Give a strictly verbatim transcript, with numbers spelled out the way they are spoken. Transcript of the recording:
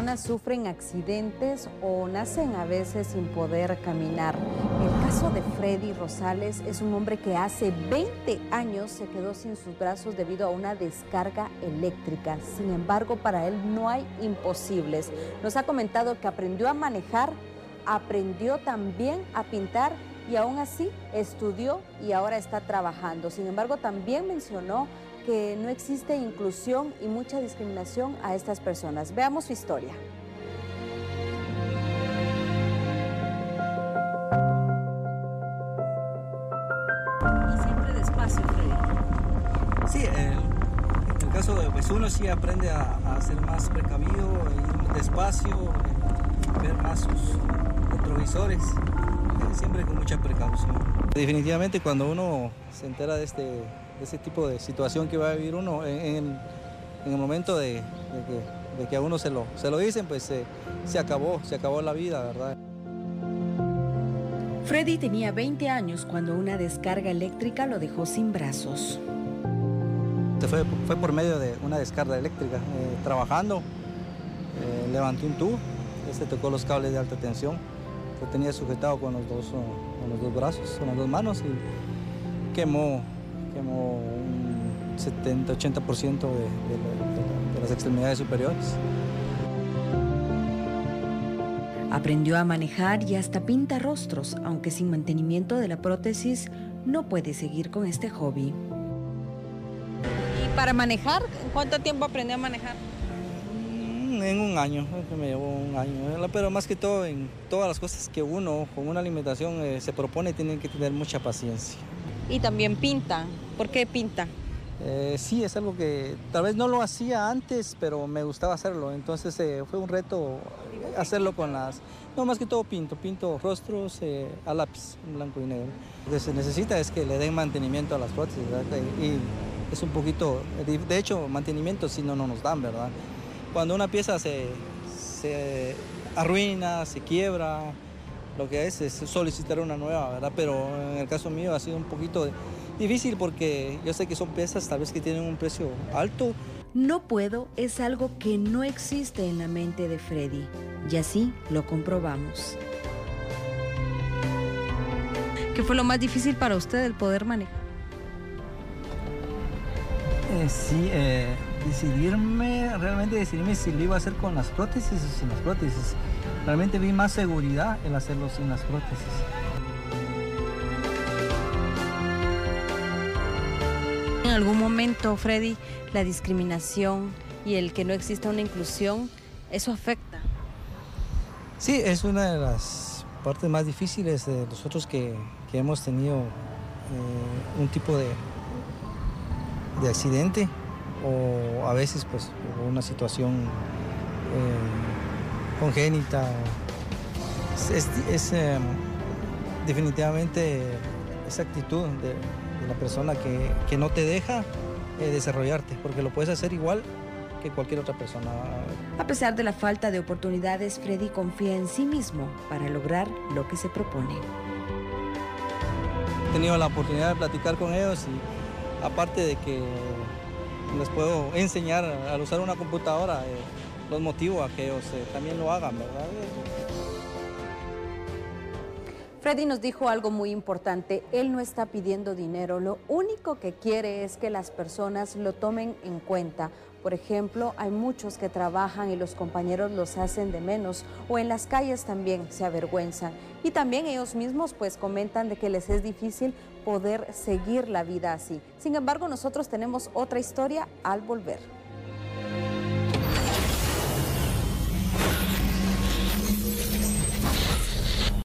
personas sufren accidentes o nacen a veces sin poder caminar. El caso de Freddy Rosales es un hombre que hace veinte años se quedó sin sus brazos debido a una descarga eléctrica. Sin embargo, para él no hay imposibles. Nos ha comentado que aprendió a manejar, aprendió también a pintar y aún así estudió y ahora está trabajando. Sin embargo, también mencionó que no existe inclusión y mucha discriminación a estas personas. Veamos su historia. Y siempre despacio, Freddy. Sí, el, en el caso de pues uno sí aprende a, a ser más precavido, ir despacio, eh, ver más sus retrovisores, eh, siempre con mucha precaución. Definitivamente cuando uno se entera de este de ese tipo de situación que va a vivir uno en, en, en el momento de, de, que, de que a uno se lo, se lo dicen, pues se, se acabó, se acabó la vida, ¿verdad? Freddy tenía veinte años cuando una descarga eléctrica lo dejó sin brazos. Fue, fue por medio de una descarga eléctrica, eh, trabajando, eh, levanté un tubo, este tocó los cables de alta tensión, lo tenía sujetado con los dos, con los dos brazos, con las dos manos y quemó quemó un setenta a ochenta por ciento de, de, de, de las extremidades superiores. Aprendió a manejar y hasta pinta rostros, aunque sin mantenimiento de la prótesis no puede seguir con este hobby. ¿Y para manejar? ¿Cuánto tiempo aprendió a manejar? En un año, que me llevó un año, pero más que todo en todas las cosas que uno con una alimentación eh, se propone, tienen que tener mucha paciencia. Y también pinta. ¿Por qué pinta? Eh, sí, es algo que tal vez no lo hacía antes, pero me gustaba hacerlo. Entonces eh, fue un reto hacerlo con las... No, más que todo pinto, pinto rostros eh, a lápiz, en blanco y negro. Lo que se necesita es que le den mantenimiento a las prótesis, ¿verdad? Y es un poquito... De hecho, mantenimiento sí no, no nos dan, ¿verdad? Cuando una pieza se, se arruina, se quiebra, lo que es es solicitar una nueva, ¿verdad? Pero en el caso mío ha sido un poquito difícil porque yo sé que son piezas tal vez que tienen un precio alto. No puedo es algo que no existe en la mente de Freddy y así lo comprobamos. ¿Qué fue lo más difícil para usted el poder manejar? Eh, sí, eh, decidirme, realmente decidirme si lo iba a hacer con las prótesis o sin las prótesis. Realmente vi más seguridad en hacerlo sin las prótesis. En algún momento, Freddy, la discriminación y el que no exista una inclusión, ¿eso afecta? Sí, es una de las partes más difíciles de nosotros que, que hemos tenido eh, un tipo de, de accidente o a veces pues una situación eh, congénita. Es, es, es eh, definitivamente esa actitud de, de la persona que, que no te deja eh, desarrollarte, porque lo puedes hacer igual que cualquier otra persona. A pesar de la falta de oportunidades, Freddy confía en sí mismo para lograr lo que se propone. He tenido la oportunidad de platicar con ellos y aparte de que les puedo enseñar al usar una computadora, eh, los motivo a que ellos eh, también lo hagan, ¿verdad? Freddy nos dijo algo muy importante, él no está pidiendo dinero, lo único que quiere es que las personas lo tomen en cuenta. Por ejemplo, hay muchos que trabajan y los compañeros los hacen de menos, o en las calles también se avergüenzan. Y también ellos mismos pues comentan de que les es difícil poder seguir la vida así. Sin embargo, nosotros tenemos otra historia al volver.